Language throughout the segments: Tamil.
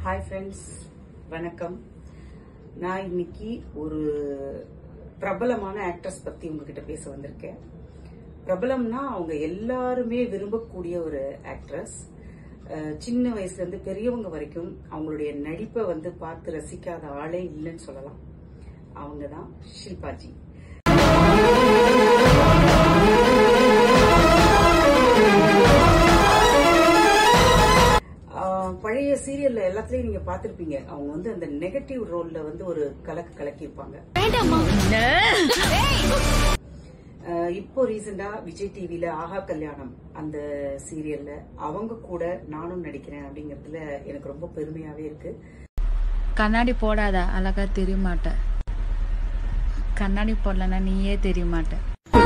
Hi friends, வணக்கம். நான் இன்னைக்கு ஒரு பிரபலமான ஆக்ட்ரஸ் பத்தி உங்ககிட்ட பேச வந்திருக்கேன். பிரபலம்னா அவங்க எல்லாருமே விரும்பக்கூடிய ஒரு ஆக்ட்ரஸ். சின்ன வயசுல இருந்து பெரியவங்க வரைக்கும் அவங்களுடைய நடிப்பை பார்த்து ரசிக்காத ஆளே இல்லைன்னு சொல்லலாம். அவங்கதான் ஷில்பாஜி. பழைய சீரியல்ல எல்லாத்துலயும் நீங்க பாத்திருப்பீங்க. அவங்க அந்த நெகட்டிவ் ரோல்ல ஒரு கலக்கி இருப்பாங்க. இப்போ ரீசெண்டா விஜய் டிவில ஆஹா கல்யாணம் அந்த சீரியல்ல அவங்க கூட நானும் நடிக்கிறேன் அப்படிங்கறதுல எனக்கு ரொம்ப பெருமையாவே இருக்கு. கண்ணாடி போடாத, அழகா தெரிய மாட்ட. கண்ணாடி போடலன்னா நீயே தெரிய மாட்ட.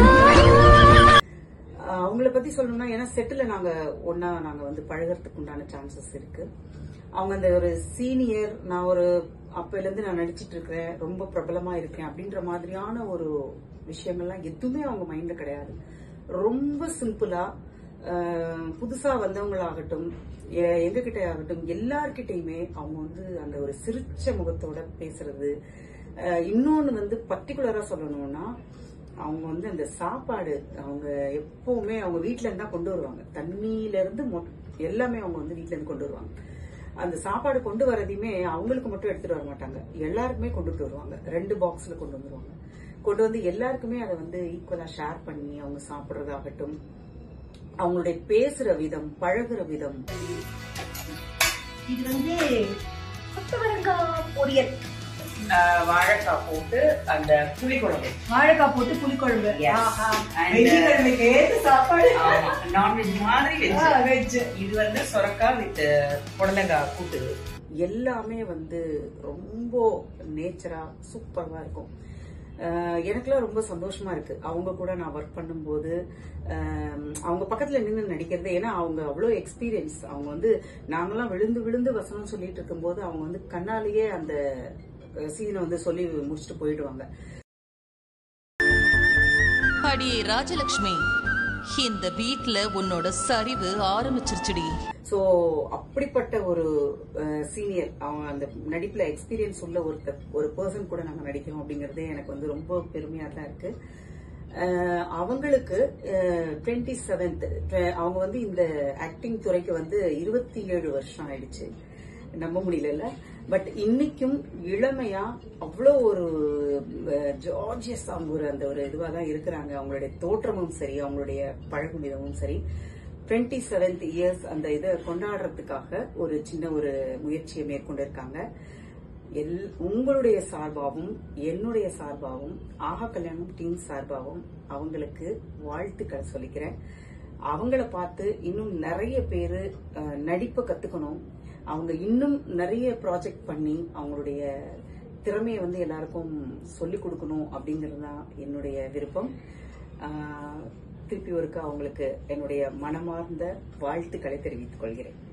அவங்கள பத்தி சொல்லணும்னா, ஏன்னா செட்டுல நாங்க பழகிறதுக்கு உண்டான சான்சஸ் இருக்கு. அவங்க அந்த ஒரு சீனியர், நான் ஒரு அப்பையில இருந்து நான் நடிச்சிட்டு இருக்கிறேன், ரொம்ப பிரபலமா இருக்கேன் அப்படின்ற மாதிரியான ஒரு விஷயங்கள்லாம் எதுவுமே அவங்க மைண்ட்ல கிடையாது. ரொம்ப சிம்பிளா புதுசா வந்தவங்களாகட்டும், எங்க கிட்ட ஆகட்டும், எல்லார்கிட்டயுமே அவங்க அந்த ஒரு சிரிச்ச முகத்தோட பேசுறது. இன்னொன்னு பர்டிகுலரா சொல்லணும்னா, அவங்க அந்த சாப்பாடு அவங்க எப்பவுமே அவங்க வீட்டுல இருந்தா கொண்டு வருவாங்க. தண்ணியில இருந்து எல்லாமே அவங்க வீட்டுல இருந்து கொண்டு வருவாங்க. அந்த சாப்பாடு கொண்டு வரதையுமே அவங்களுக்கு மட்டும் எடுத்துட்டு வர மாட்டாங்க, எல்லாருக்குமே கொண்டுட்டு வருவாங்க. 2 பாக்ஸ்ல கொண்டு வந்துருவாங்க. கொண்டு வந்து எல்லாருக்குமே அதை ஈக்குவலா ஷேர் பண்ணி அவங்க சாப்பிடுறதாகட்டும், அவங்களுடைய பேசுற விதம், பழகுற விதம். இது கொத்தவரங்காய் பொரியல், வாழைக்காய் போட்டு அந்த புளிக்குழம்பு, வாழைக்காய் போட்டு புளிக்குழம்பு, சாப்பாடு நான்வெஜ் மாதிரி வெஜ். இது சொரக்காய் வித் புடலங்காய் கூட்டு. எல்லாமே ரொம்ப நேச்சரா சூப்பரா இருக்கும். எனக்குலாம் ரொம்ப சந்தோஷமா இருக்கு அவங்க கூட நான் ஒர்க் பண்ணும்போது. அவங்க பக்கத்துல நின்று நடிக்கிறது, ஏன்னா அவங்க அவ்வளவு எக்ஸ்பீரியன்ஸ். அவங்க நாங்கெல்லாம் விழுந்து விழுந்து வசனம் சொல்லிட்டு இருக்கும் போது அவங்க கண்ணாலேயே அந்த சீனை சொல்லி முடிச்சுட்டு போயிடுவாங்க. அடியே ராஜலட்சுமி, இந்த வீட்ல உன்னோட சரிவு ஆரம்பிச்சிருச்சுடி. சோ அப்படிப்பட்ட ஒரு சீனியர், அவங்க அந்த நடிப்புல எக்ஸ்பீரியன்ஸ் உள்ள ஒரு பர்சன் கூட நாங்க நடிக்கிறோம் அப்படிங்கறதே எனக்கு ரொம்ப பெருமையா தான் இருக்கு. அவங்களுக்கு 27th அவங்க இந்த ஆக்டிங் துறைக்கு 27 வருஷம் ஆயிடுச்சு. நம்ப முடியல. பட் இன்னைக்கும் இளமையா அவ்வளோ ஒரு ஜார்ஜியஸ் அவங்க அந்த ஒரு இதுவா தான் இருக்கிறாங்க. அவங்களுடைய தோற்றமும் சரி, அவங்களுடைய பழகும் விதமும் சரி. 27th இயர்ஸ் அந்த இதை கொண்டாடுறதுக்காக ஒரு சின்ன ஒரு முயற்சியை மேற்கொண்டிருக்காங்க. உங்களுடைய சார்பாகவும் என்னுடைய சார்பாகவும் ஆஹா கல்யாணம் டீம் சார்பாகவும் அவங்களுக்கு வாழ்த்துக்கள் சொல்லிக்கிறேன். அவங்கள பார்த்து இன்னும் நிறைய பேரு நடிப்பை கத்துக்கணும். அவங்க இன்னும் நிறைய ப்ராஜெக்ட் பண்ணி அவங்களுடைய திறமையை எல்லாருக்கும் சொல்லிக் கொடுக்கணும் அப்படிங்கிறது தான் என்னுடைய விருப்பம். திருப்பி ஒருக்கா அவங்களுக்கு என்னுடைய மனமார்ந்த வாழ்த்துக்களை தெரிவித்துக் கொள்கிறேன்.